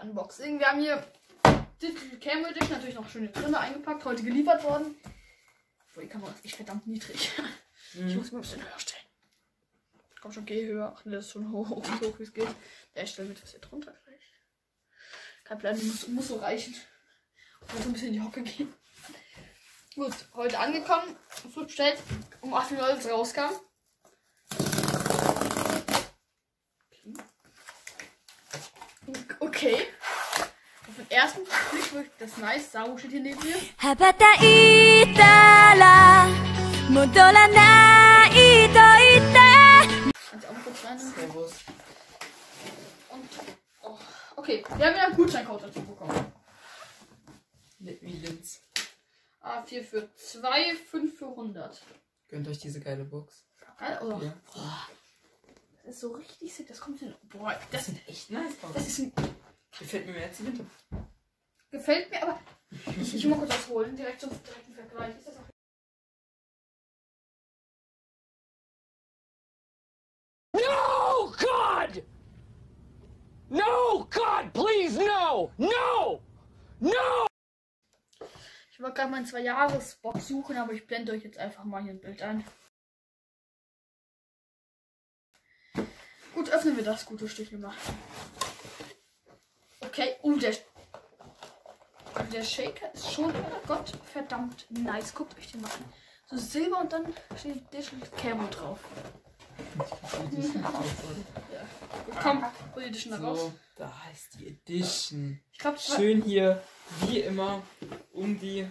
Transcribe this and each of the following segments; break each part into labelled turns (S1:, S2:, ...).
S1: Unboxing. Wir haben hier Digital Camera Edition natürlich noch schön drin eingepackt, heute geliefert worden. Boah, die Kamera ist echt verdammt niedrig. Ich muss mal ein bisschen höher stellen. Komm schon, geh höher. Ach ne, das ist schon hoch, wie es geht. Ja, ich stelle mit was hier drunter gleich. Kein Plan, muss so reichen. Ich muss ein bisschen in die Hocke gehen. Gut, heute angekommen. So bestellt, um 8 Uhr als es rauskam. Okay. Auf den ersten Blick wirklich das nice. Samu steht hier neben mir. Kannst du auch mal kurz rein?
S2: Servus.
S1: Und, oh, okay, wir haben ja einen Gutscheincode dazu bekommen.
S2: Wie Linz.
S1: A4 für 2, 5 für 100.
S2: Gönnt euch diese geile Box.
S1: Geil, oder?
S2: Ja.
S1: Boah, das ist so richtig sick. Das kommt hin. Boah,
S2: Das sind echt nice Boxen.
S1: das ist ein,
S2: Gefällt mir mehr als die Winter.
S1: gefällt mir, aber ich muss mal kurz was holen. Direkt zum direkten Vergleich. Ist das auch
S3: No, God! No, God, please, no! No! No!
S1: Ich wollte gerade meinen 2-Jahres-Box suchen, aber ich blende euch jetzt einfach mal hier ein Bild ein. Gut, öffnen wir das gute Stückchen mal. Okay, der Shaker ist schon gottverdammt nice. Guckt euch den mal an. So Silber und dann steht Digital Camo drauf. Ja. Komm, hol die Edition da raus.
S2: So, da ist die Edition.
S1: Ich glaube,
S2: Schön hier, wie immer, um die...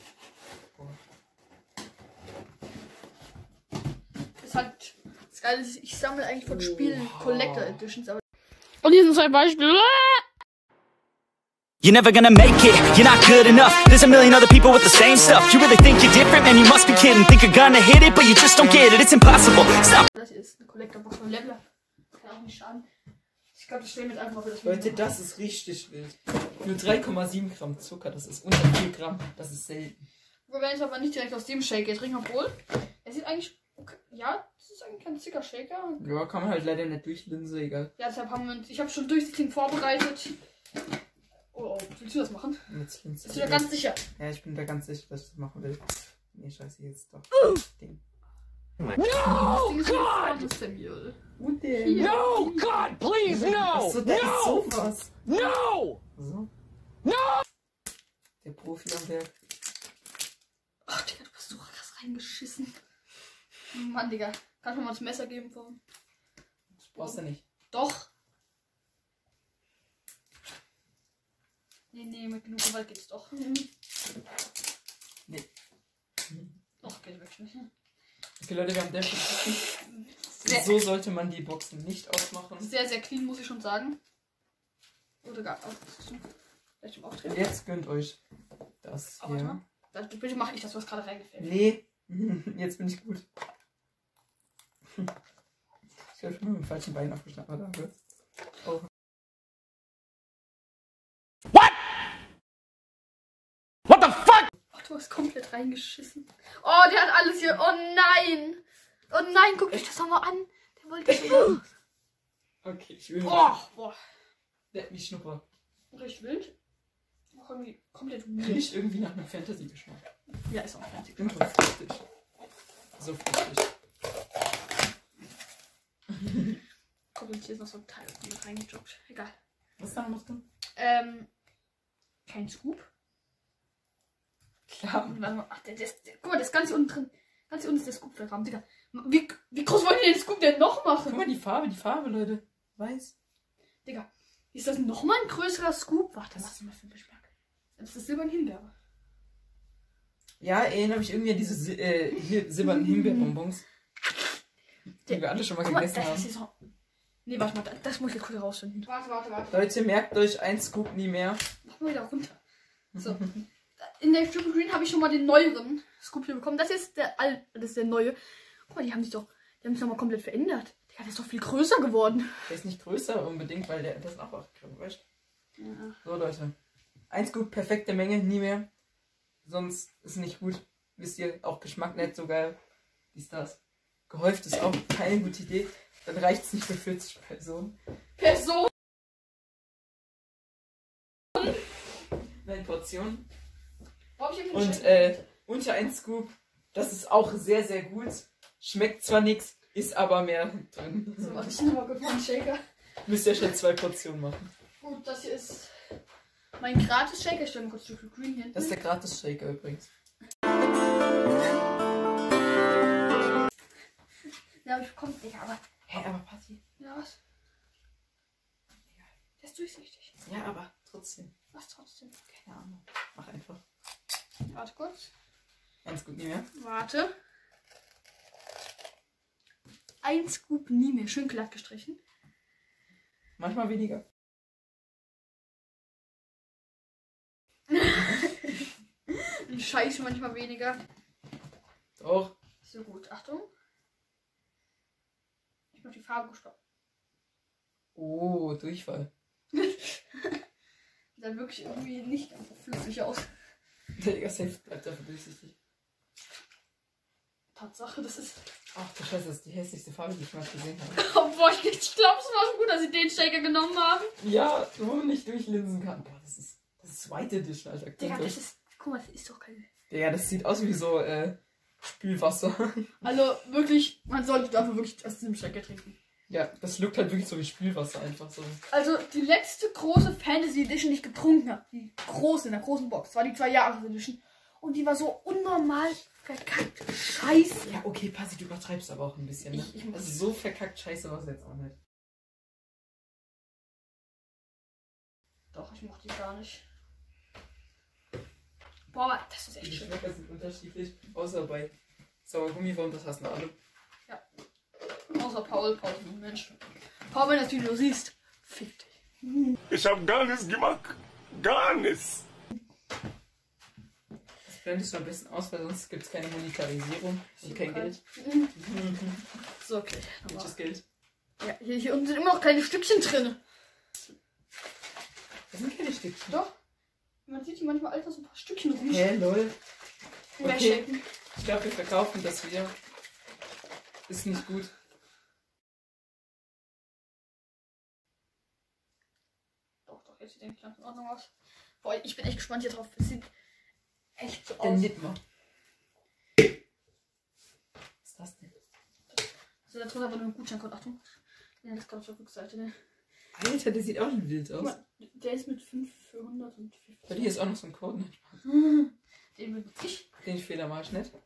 S1: ist halt das Geile ist, ich sammle eigentlich von Spielen Collector Editions, aber
S4: Und hier sind 2 Beispiele.
S5: You're never gonna make it, you're not good enough. There's a million other people with the same stuff. You really think you're different, man, you must be kidding. Think you're gonna hit it, but you just don't get it. It's impossible, stop.
S1: das hier ist eine Collector Box von Leveler. Kann auch nicht schaden. Ich glaube, das stellen wir jetzt einfach mal für das
S2: Leute,
S1: Video.
S2: das ist richtig wild. Nur 3,7 Gramm Zucker, das ist unter 4 Gramm. Das ist selten.
S1: Wir werden jetzt aber nicht direkt aus dem Shaker trinken, obwohl er sieht eigentlich, okay, ja, das ist eigentlich kein dicker Shaker.
S2: Ja, kann man halt leider nicht durchlinsen, egal.
S1: Ja, deshalb haben wir uns, ich habe schon durchsichtig vorbereitet. Oh, willst du das machen?
S2: Jetzt linsen.
S1: Bist du da ganz sicher?
S2: Ja, ich bin da ganz sicher, dass ich das machen will. Nee, scheiße, jetzt doch. Ding.
S3: No,
S1: God! Das ist der Müll.
S2: Und der.
S3: No, God, please, no!
S2: Achso, da ist
S3: No!
S2: sowas.
S3: No!
S2: So.
S3: No!
S2: Der Profi am Werk.
S1: Ach, Digga, du bist so krass reingeschissen. Mann, Digga. Kannst du mir mal das Messer geben?
S2: Das brauchst du nicht.
S1: Doch. Nee, mit genug Gewalt geht's doch.
S2: Nee.
S1: Doch, geht wirklich nicht.
S2: Okay, Leute, wir haben definitiv.
S1: Sehr,
S2: So sollte man die Boxen nicht aufmachen.
S1: sehr, sehr clean, muss ich schon sagen. Oder gar auch. Vielleicht im
S2: Und
S1: Auftreten.
S2: jetzt gönnt euch das
S1: Aber warte
S2: hier.
S1: mal. Dann bitte mach ich das, was gerade reingefällt.
S2: Nee, jetzt bin ich gut. Ich habe schon mit dem falschen Bein aufgeschnappt, aber danke. Oh.
S3: What the fuck?
S1: Oh, du hast komplett reingeschissen. Oh, der hat alles hier. Oh nein. Oh nein, guck euch das doch mal an. Der wollte schon.
S2: Okay, ich will
S1: Oh, boah.
S2: Der hat mich schnupper.
S1: Recht wild. Auch irgendwie komplett wild.
S2: Riecht irgendwie nach einem Fantasy-Geschmack.
S1: Ja, ist auch fancy.
S2: Und so fruchtig. So fruchtig.
S1: Guck, und hier ist noch so ein Teil mit reingejoggt. Egal.
S2: Was ist da noch drin?
S1: Kein Scoop.
S2: Klar.
S1: Warte mal. Ach, guck mal, das ganze unten drin. Ganz hier unten ist der Scoop vergraben. Digga. Wie groß wollen die den Scoop denn noch machen?
S2: Guck mal, die Farbe, Leute. Weiß.
S1: Digga. Ist das nochmal ein größerer Scoop? Warte, was ist das für ein Geschmack? Das ist silberne Himbeere.
S2: Ja, erinnere mich irgendwie an diese silbernen Himbeerbonbons. Die wir alle schon mal
S1: Guck mal,
S2: gegessen
S1: das
S2: haben.
S1: ist so. Nee, warte mal, das muss ich jetzt kurz herausfinden. Warte.
S2: Leute, merkt euch, ein Scoop nie mehr.
S1: Mach mal wieder runter. So. In der Triple Green habe ich schon mal den neueren Scoop hier bekommen. Das ist der alte, das ist der neue. Guck mal, die haben sich noch mal komplett verändert. Der ist doch viel größer geworden.
S2: Der ist nicht größer unbedingt, weil das ist auch 8 Gramm, weißt du?
S1: Ja.
S2: So, Leute. Ein Scoop, perfekte Menge, nie mehr. Sonst ist nicht gut. Wisst ihr, auch Geschmack nicht so geil. Dies, das. Gehäuft ist auch keine gute Idee. Dann reicht es nicht für 40 Personen. Portion.
S1: Boah, ich hab
S2: Und
S1: geschenkt.
S2: unter ein Scoop. Das ist auch sehr, sehr gut. Schmeckt zwar nichts, ist aber mehr drin.
S1: So, warte, ich nochmal kurz meinen Shaker.
S2: Müsst ihr schon 2 Portionen machen.
S1: Gut, das hier ist mein gratis Shaker. Ich stelle mal kurz Triple Green hin.
S2: Das ist der Gratis-Shaker übrigens.
S1: Ja, aber ich bekomme Digga, aber.
S2: Hä, aber Patti.
S1: Ja, was? Der ist durchsichtig.
S2: Ja, aber trotzdem.
S1: Was trotzdem?
S2: Keine Ahnung. Mach einfach.
S1: Warte kurz.
S2: Ganz gut, nicht mehr.
S1: Warte. Ein Scoop nie mehr. Schön glatt gestrichen.
S2: Manchmal weniger.
S1: Ein Scheiß manchmal weniger.
S2: Doch.
S1: So gut. Achtung. Ich mach die Farbe gestoppt.
S2: Oh, Durchfall.
S1: Sieht dann wirklich irgendwie nicht ganz so flüssig aus.
S2: Der Safe bleibt dafür durchsichtig.
S1: Tatsache, das ist.
S2: Ach du Scheiße, das ist die hässlichste Farbe, die ich mal gesehen habe.
S1: Oh, boah, ich glaube, es war so gut, dass sie den Shaker genommen haben.
S2: Ja, wo man nicht durchlinsen kann. Boah, das ist White Edition, Alter.
S1: Digga, das ist. Guck mal, das ist doch kein.
S2: Digga, das sieht aus wie so Spülwasser.
S1: Also wirklich, man sollte dafür wirklich aus diesem Shaker trinken.
S2: Ja, das lookt halt wirklich so wie Spülwasser einfach so.
S1: Also die letzte große Fantasy Edition, die ich getrunken habe, die große, in der großen Box, war die 2 Jahres Edition. Und die war so unnormal verkackt scheiße.
S2: Ja, okay, Passi, du übertreibst aber auch ein bisschen, ne? Also so verkackt scheiße war es jetzt auch nicht.
S1: Doch, ich mochte die gar nicht. Boah, aber das ist echt
S2: Die
S1: schön.
S2: Geschmäcker sind unterschiedlich, außer bei Sauergummifond, das hassen alle.
S1: Ja. Außer Paul. Paul ist ein Mensch. Paul, wenn du das Video siehst, fick dich.
S3: Ich hab gar nichts gemacht. Gar nichts.
S2: Das blendest du am besten aus, weil sonst gibt es keine Monetarisierung und kein Geld.
S1: So, okay.
S2: Welches Geld?
S1: Ja, hier unten sind immer noch kleine Stückchen drin.
S2: Das sind keine Stückchen.
S1: Doch. Man sieht hier manchmal einfach so ein paar Stückchen rum.
S2: Hä, lol.
S1: Mehr
S2: Okay.
S1: shaken.
S2: Ich glaube, wir verkaufen das wieder. Ist nicht gut.
S1: Doch, jetzt sieht eigentlich ganz in Ordnung aus. Boah, ich bin echt gespannt hier drauf. Es sieht echt so
S2: Der
S1: aus.
S2: Nipmer. Was ist das denn?
S1: Also da drin aber nur ein Gutscheincode. Achtung. Ja, das kommt auf der Rückseite, ne?
S2: Alter, der sieht auch schon wild
S1: Guck
S2: aus.
S1: mal, der ist mit 5 für 100 und 50.
S2: Bei dir ist auch noch so ein Code. Ne?
S1: Den benutze ich.
S2: Den Fehler mache ich nicht.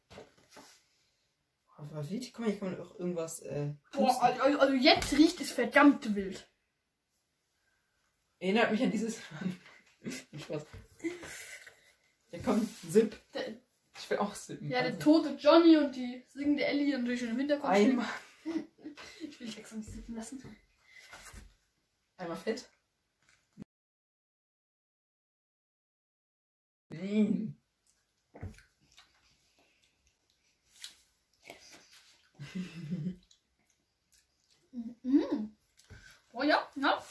S2: Aber wild, guck mal, hier kann man auch irgendwas.
S1: Boah, also jetzt riecht es verdammt wild.
S2: Erinnert mich an dieses. Spaß. Ja, komm, Zip. Ich will auch sippen.
S1: Ja, der
S2: also.
S1: tote Johnny und die singende Ellie und natürlich schon im Hintergrund.
S2: Einmal.
S1: Ich will dich extra nicht sippen lassen.
S2: Einmal fett. Mm.
S1: Mhm. Oh ja, ja.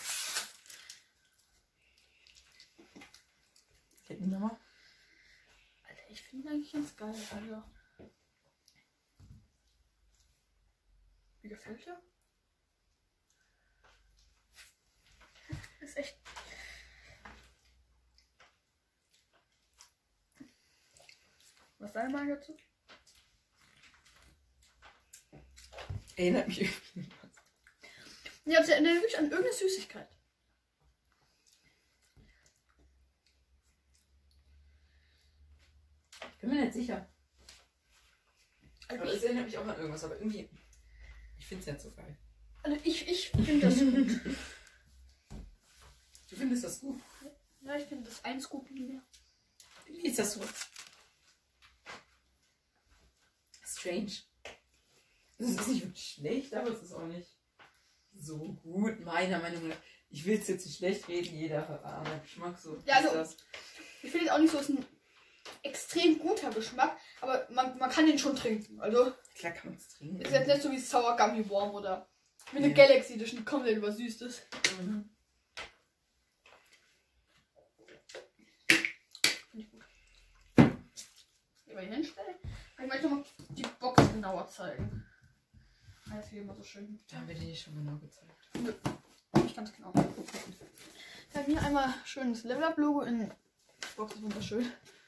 S2: Hätten wir mal.
S1: Alter, ich finde ihn eigentlich ganz geil, Alter. Wie gefällt dir? Ist echt. Was ist deine Meinung dazu?
S2: Erinnert mich irgendwie.
S1: Ja, das erinnert mich an irgendeine Süßigkeit.
S2: Ich bin mir nicht sicher.
S1: Also
S2: Aber es erinnert mich auch an irgendwas, aber irgendwie. Ich finde es nicht so geil.
S1: ich finde das gut.
S2: Du findest das gut?
S1: Ja, ich finde das 1 Scoop nicht mehr.
S2: Wie ist das so? Strange. Es ist nicht wirklich schlecht, aber es ist auch nicht so gut, meiner Meinung nach. Ich will es jetzt nicht schlecht reden, jeder hat einen anderen Geschmack. So
S1: Ja, also-
S2: ist das.
S1: Ich finde jetzt auch nicht so, es ist ein extrem guter Geschmack, aber man kann den schon trinken. Also,
S2: Klar kann man es trinken.
S1: ist jetzt nicht so wie Sour Gummy Worm oder wie eine
S2: Ja.
S1: Galaxy Edition, die komplett übersüßt ist.
S2: Mhm.
S1: Finde ich gut. Wenn wir hier hinstellen, kann ich euch nochmal die Box genauer zeigen. Ah, das ist hier immer so schön.
S2: Da haben wir dir schon genau gezeigt.
S1: Ich kann es genau. Wir haben hier einmal schönes Level-Up-Logo in Box ist wunderschön.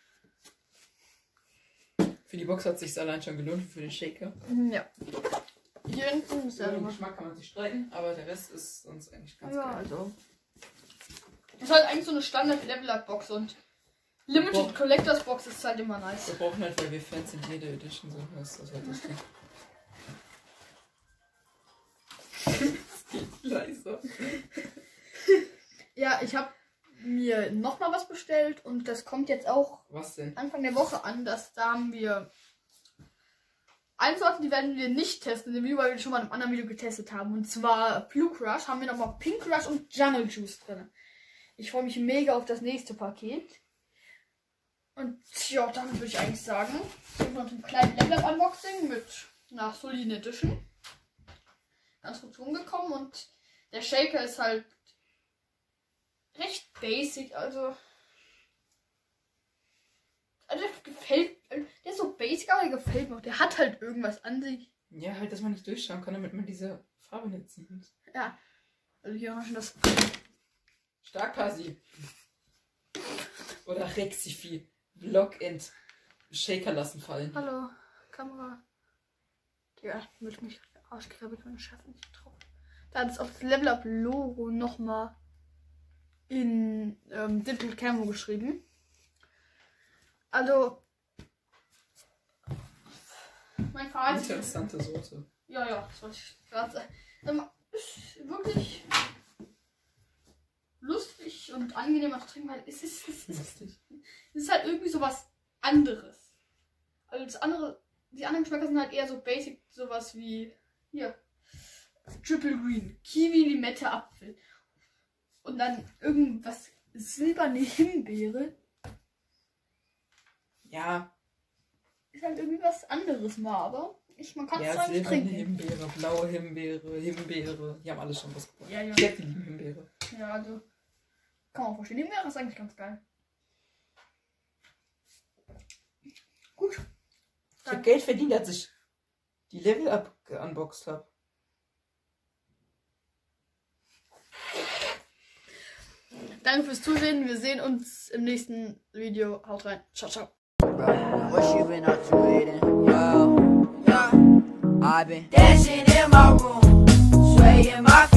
S2: Für die Box hat es sich allein schon gelohnt, für den Shaker.
S1: Ja. Hier hinten ist ja
S2: Über den
S1: noch.
S2: Geschmack kann man sich streiten, aber der Rest ist sonst eigentlich ganz
S1: Ja,
S2: geil.
S1: also. Ist halt eigentlich so eine Standard-Level-Up-Box und Limited
S2: Boah.
S1: Collectors Box ist halt immer nice.
S2: Wir brauchen halt, weil wir Fans sind, jede Edition so. Das ist halt das Ding. Es geht leiser.
S1: Ja, ich habe mir nochmal was bestellt und das kommt jetzt auch
S2: Was denn?
S1: Anfang der Woche an. Da haben wir eine Sorte, die werden wir nicht testen, in dem Video, weil wir die schon mal in einem anderen Video getestet haben. Und zwar Blue Crush, haben wir nochmal Pink Crush und Jungle Juice drin. Ich freue mich mega auf das nächste Paket. Und ja, damit würde ich eigentlich sagen, sind wir noch ein kleines Level-Up-Unboxing mit einer soliden Edition. Ganz gut rumgekommen und der Shaker ist halt recht basic, also der gefällt, der ist so basic, aber der gefällt mir auch. Der hat halt irgendwas an sich.
S2: Ja, halt, dass man nicht durchschauen kann, damit man diese Farbe nicht sieht.
S1: Ja, also hier haben wir schon das.
S2: Stark Pasi. Oder Rexifi. Block-End. Shaker lassen fallen.
S1: Hallo, Kamera. Ja, wird mich ausgekrabbelt, meine Schärfe nicht drauf. Da hat es auf das Level Up Logo nochmal in Digital Camo geschrieben. Also, mein Fazit.
S2: Interessante Sorte.
S1: Ja, das wollte ich gerade sagen. Ist wirklich lustig und angenehmer zu trinken, weil es ist halt irgendwie sowas anderes. Also die anderen Geschmäcker sind halt eher so basic, sowas wie hier Triple Green, Kiwi, Limette, Apfel und dann irgendwas silberne Himbeere.
S2: Ja.
S1: Ist halt irgendwie was anderes mal, aber man kann es
S2: Ja,
S1: zwar nicht
S2: silberne
S1: trinken.
S2: Himbeere, blaue Himbeere. Die haben alle schon was gebracht.
S1: Ja.
S2: Ich hätte die lieben Himbeere.
S1: Ja, also kann man auch verstehen. Himbeere ist eigentlich ganz geil. Gut.
S2: Ich habe Geld verdient, als ich die Level Up unboxed habe.
S1: Danke fürs Zusehen. Wir sehen uns im nächsten Video. Haut rein. Ciao, ciao.
S6: What you been up to lately? Yo, yeah. I've been dancing in my room, swaying my